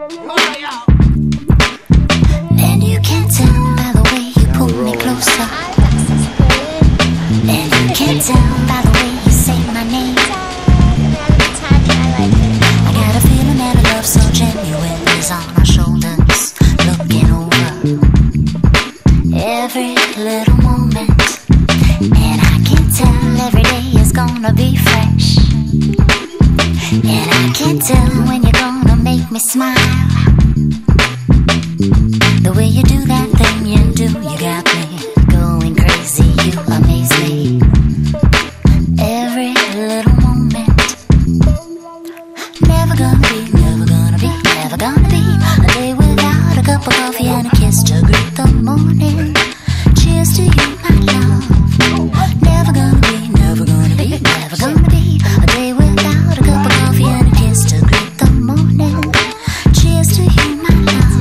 And you can't tell by the way you pull me closer. And you can't tell by the way you say my name. I got a feeling that a love so genuine is on our shoulders, looking over every little moment. And I can tell every day is gonna be fresh. And I can tell when you're gonna make me smile. The way you do that thing you do, you got me going crazy, you amaze me. Every little moment. Never gonna be a day without a cup of coffee and a kiss to greet the morning. Cheers to you, my love. Never gonna be a day without a cup of coffee and a kiss to greet the morning. Cheers to you, my love.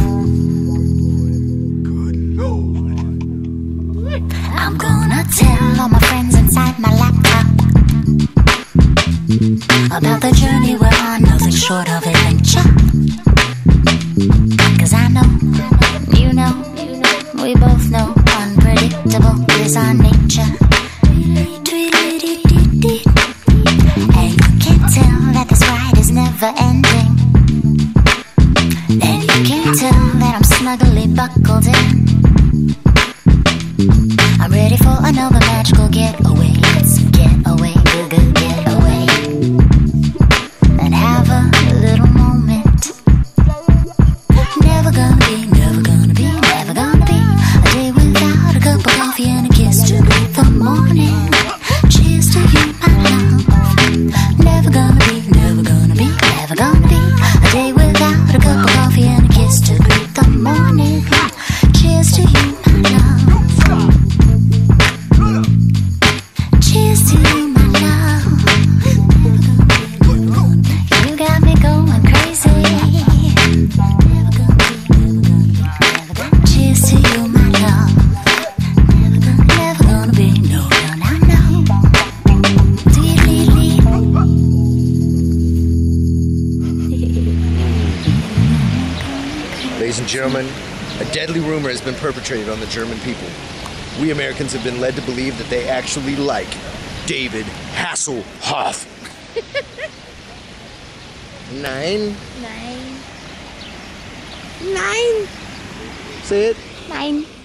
I'm gonna tell all my friends inside my laptop about the journey we're on, nothing short of adventure. 'Cause I know, you know, we both know unpredictable is our nature. And you can't tell that this ride is never ending. And you can't tell that I'm snugly buckled in. I'm ready for another magical getaway. Let's get away, good getaway. And have a little moment. Never gonna be a day without a cup of coffee and a kiss to greet the morning. Cheers to you, my love. Never gonna be a day without a cup of coffee and a kiss to greet the morning. Cheers to you, my love. Cheers to you, my love. You got me going crazy. Cheers to you, my love. Never gonna be, no. Ladies and gentlemen, a deadly rumor has been perpetrated on the German people. We Americans have been led to believe that they actually like David Hasselhoff. Nine? Nine. Say it. 9.